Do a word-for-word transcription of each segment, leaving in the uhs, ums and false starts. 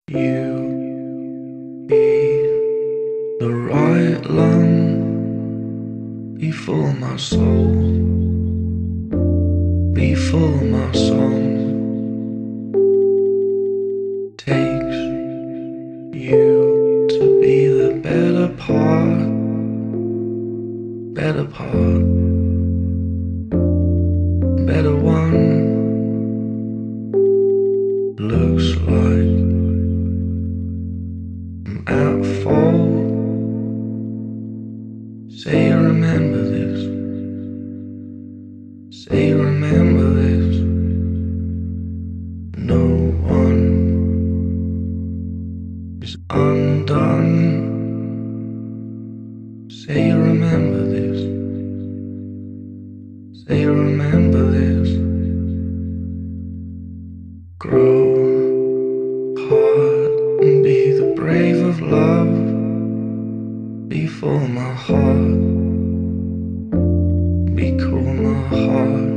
You be the right lung before my soul, before my song takes you to be the better part, better part, better one. Looks like I'm at fault. Say you remember this. Say you remember this. No one is undone. Say you remember this. Say you remember this. Grow hard and be the brave of love before my heart. Be cool, my heart.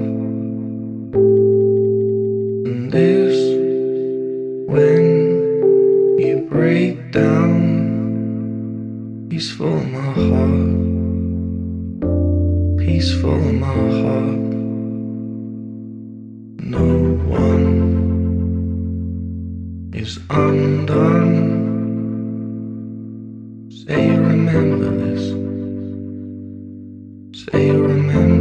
And this, when you break down, peaceful, my heart. Peaceful, my heart. No one is undone. Say you remember this. Say you remember.